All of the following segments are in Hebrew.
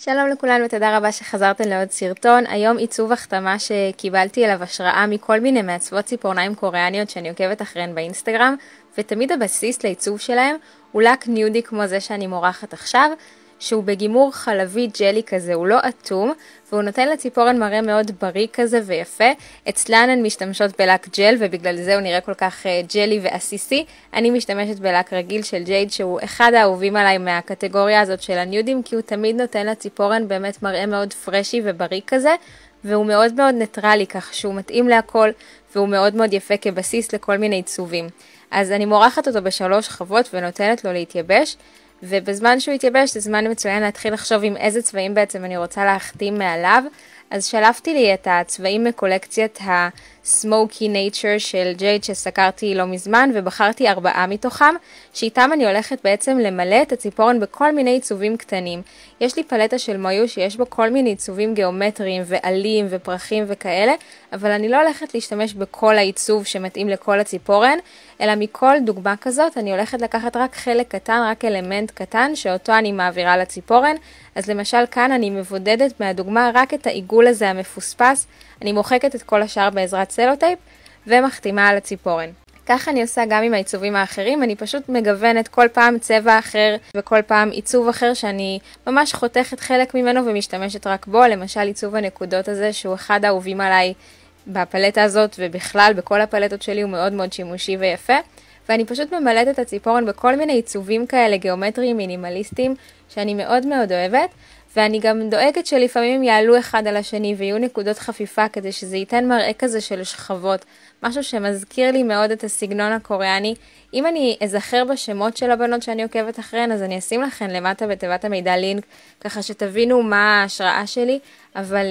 שלום לכולן ותודה רבה שחזרתן לעוד סרטון. היום עיצוב החתמה שקיבלתי אליו השראה מכל מיני מעצבות ציפורניים קוריאניות שאני עוקבת אחריהן באינסטגרם, ותמיד הבסיס לעיצוב שלהם הוא לק ניודי כמו זה שאני מורחת עכשיו, שהוא בגימור חלבי ג'לי כזה, הוא לא אטום, והוא נותן לציפורן מראה מאוד בריא כזה ויפה. אצלן הן משתמשות בלק ג'ל, ובגלל זה הוא נראה כל כך ג'לי ועסיסי. אני משתמשת בלק רגיל של ג'ייד, שהוא אחד האהובים עליי מהקטגוריה הזאת של הניודים, כי הוא תמיד נותן לציפורן באמת מראה מאוד פרשי ובריא כזה, והוא מאוד מאוד ניטרלי, כך שהוא מתאים להכל, והוא מאוד מאוד יפה כבסיס לכל מיני עיצובים. אז אני מורחת אותו בשלוש שכבות ונותנת לו להתייבש, ובזמן שהוא יתייבש זה זמן מצוין להתחיל לחשוב עם איזה צבעים בעצם אני רוצה להחתים מעליו. אז שלפתי לי את הצבעים מקולקציית ה-Smoky Nature של ג'ייד שסקרתי לא מזמן, ובחרתי 4 מתוכם, שאיתם אני הולכת בעצם למלא את הציפורן בכל מיני עיצובים קטנים. יש לי פלטה של מויו שיש בו כל מיני עיצובים גיאומטריים ועלים ופרחים וכאלה, אבל אני לא הולכת להשתמש בכל העיצוב שמתאים לכל הציפורן, אלא מכל דוגמה כזאת אני הולכת לקחת רק חלק קטן, רק אלמנט קטן, שאותו אני מעבירה לציפורן. אז למשל כאן אני מבודדת מהדוגמה רק את העיגול הזה המפוספס, אני מוחקת את כל השאר בעזרת סלוטייפ ומחתימה על הציפורן. ככה אני עושה גם עם העיצובים האחרים, אני פשוט מגוונת כל פעם צבע אחר וכל פעם עיצוב אחר שאני ממש חותכת חלק ממנו ומשתמשת רק בו, למשל עיצוב הנקודות הזה שהוא אחד האהובים עליי בפלטה הזאת ובכלל בכל הפלטות שלי, הוא מאוד מאוד שימושי ויפה. ואני פשוט ממלאת את הציפורן בכל מיני עיצובים כאלה גיאומטריים מינימליסטיים שאני מאוד מאוד אוהבת, ואני גם דואגת שלפעמים הם יעלו אחד על השני ויהיו נקודות חפיפה כדי שזה ייתן מראה כזה של שכבות, משהו שמזכיר לי מאוד את הסגנון הקוריאני. אם אני אזכר בשמות של הבנות שאני עוקבת אחריהן, אז אני אשים לכם למטה בתיבת המידע לינק, ככה שתבינו מה ההשראה שלי, אבל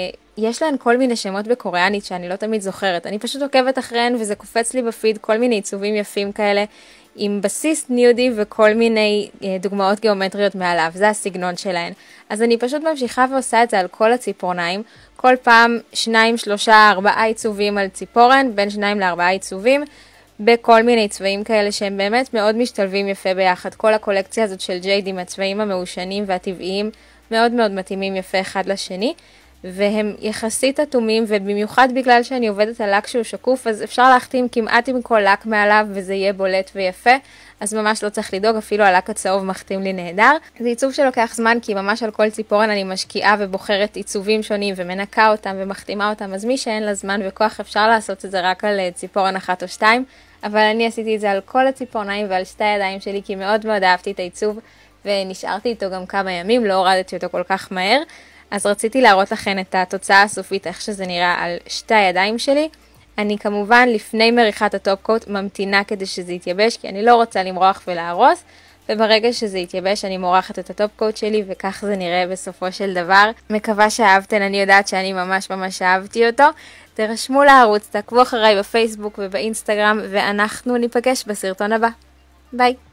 יש להן כל מיני שמות בקוריאנית שאני לא תמיד זוכרת. אני פשוט עוקבת אחריהן וזה קופץ לי בפיד כל מיני עיצובים יפים כאלה, עם בסיס ניודי וכל מיני דוגמאות גיאומטריות מעליו, זה הסגנון שלהן. אז אני פשוט ממשיכה ועושה את זה על כל הציפורניים, כל פעם 2, 3, 4 עיצובים על ציפורן, בין 2 ל4 עיצובים, בכל מיני צבעים כאלה שהם באמת מאוד משתלבים יפה ביחד. כל הקולקציה הזאת של ג'ייד עם הצבעים המעושנים והטבעיים מאוד מאוד מתאימים יפה אחד לשני, והם יחסית אטומים, ובמיוחד בגלל שאני עובדת על לק שהוא שקוף, אז אפשר להחתים כמעט עם כל לק מעליו וזה יהיה בולט ויפה, אז ממש לא צריך לדאוג, אפילו הלק הצהוב מחתים לי נהדר. זה עיצוב שלוקח זמן, כי ממש על כל ציפורן אני משקיעה ובוחרת עיצובים שונים ומנקה אותם ומחתימה אותם, אז מי שאין לה זמן וכוח אפשר לעשות את זה רק על ציפורן 1 או 2, אבל אני עשיתי את זה על כל הציפורניים ועל שתי הידיים שלי, כי מאוד מאוד אהבתי את העיצוב ונשארתי איתו גם כמה ימים, לא הורדתי אותו כל כך מהר. אז רציתי להראות לכם את התוצאה הסופית, איך שזה נראה על שתי הידיים שלי. אני כמובן לפני מריחת הטופ קוט ממתינה כדי שזה יתייבש, כי אני לא רוצה למרוח ולהרוס, וברגע שזה יתייבש אני מורחת את הטופ קוט שלי, וכך זה נראה בסופו של דבר. מקווה שאהבתן, אני יודעת שאני ממש אהבתי אותו. תרשמו לערוץ, תעקבו אחריי בפייסבוק ובאינסטגרם, ואנחנו ניפגש בסרטון הבא. ביי!